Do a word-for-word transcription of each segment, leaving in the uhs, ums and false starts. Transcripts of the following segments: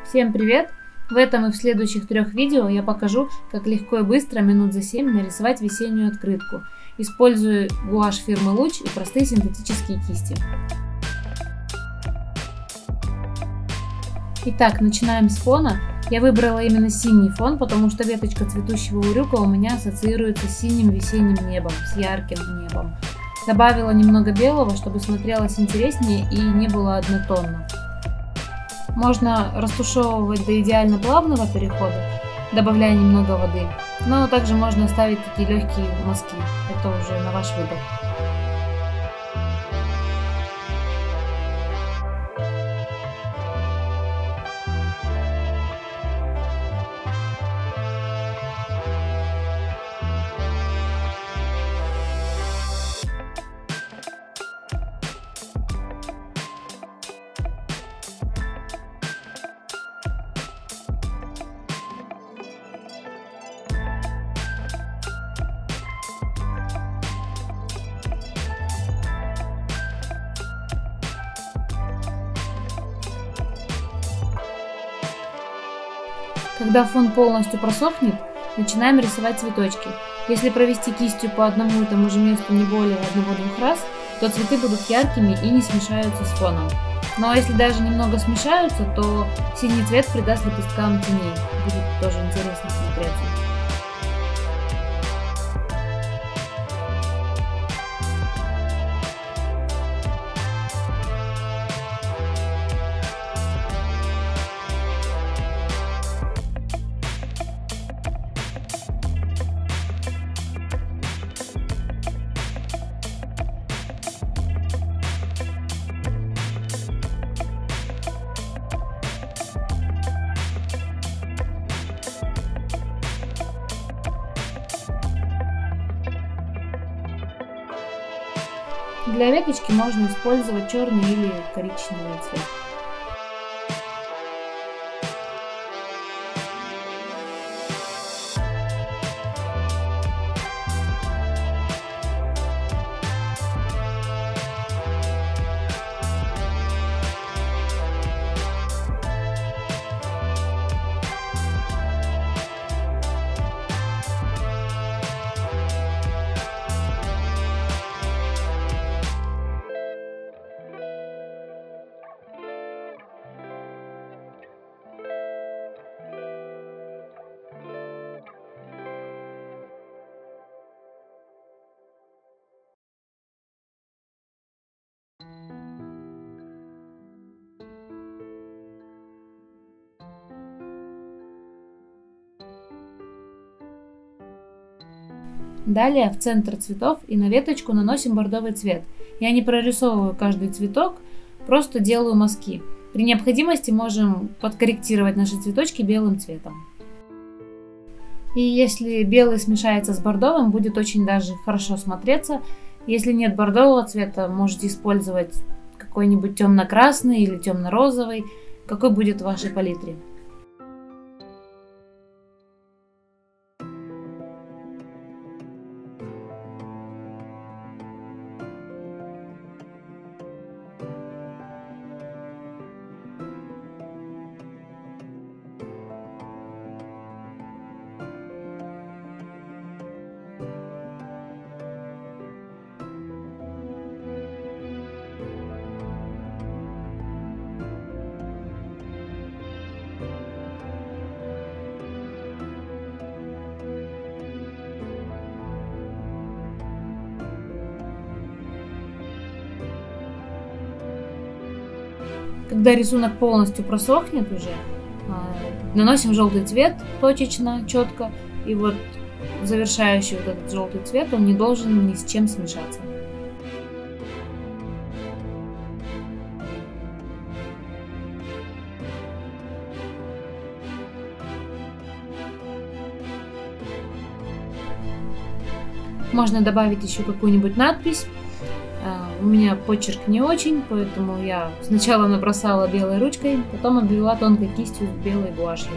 Всем привет! В этом и в следующих трех видео я покажу, как легко и быстро минут за семь нарисовать весеннюю открытку, используя гуашь фирмы Луч и простые синтетические кисти. Итак, начинаем с фона. Я выбрала именно синий фон, потому что веточка цветущего урюка у меня ассоциируется с синим весенним небом, с ярким небом. Добавила немного белого, чтобы смотрелось интереснее и не было однотонно. Можно растушевывать до идеально плавного перехода, добавляя немного воды, но также можно оставить такие легкие мазки, это уже на ваш выбор. Когда фон полностью просохнет, начинаем рисовать цветочки. Если провести кистью по одному и тому же месту не более одного-двух раз, то цветы будут яркими и не смешаются с фоном. Но если даже немного смешаются, то синий цвет придаст лепесткам теней. Будет тоже интересно смотреться. Для веточки можно использовать черный или коричневый цвет. Далее в центр цветов и на веточку наносим бордовый цвет. Я не прорисовываю каждый цветок, просто делаю мазки. При необходимости можем подкорректировать наши цветочки белым цветом. И если белый смешается с бордовым, будет очень даже хорошо смотреться. Если нет бордового цвета, можете использовать какой-нибудь темно-красный или темно-розовый, какой будет в вашей палитре. Когда рисунок полностью просохнет уже, наносим желтый цвет точечно, четко. И вот завершающий вот этот желтый цвет, он не должен ни с чем смешаться. Можно добавить еще какую-нибудь надпись. У меня почерк не очень, поэтому я сначала набросала белой ручкой, потом обвела тонкой кистью с белой гуашью.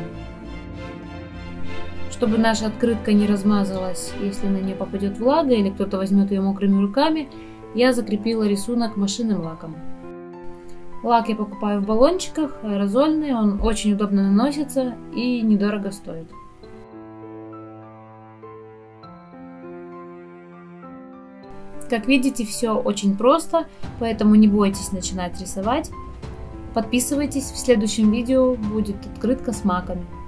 Чтобы наша открытка не размазалась, если на нее попадет влага или кто-то возьмет ее мокрыми руками, я закрепила рисунок машинным лаком. Лак я покупаю в баллончиках, аэрозольный, он очень удобно наносится и недорого стоит. Как видите, все очень просто, поэтому не бойтесь начинать рисовать. Подписывайтесь, в следующем видео будет открытка с маками.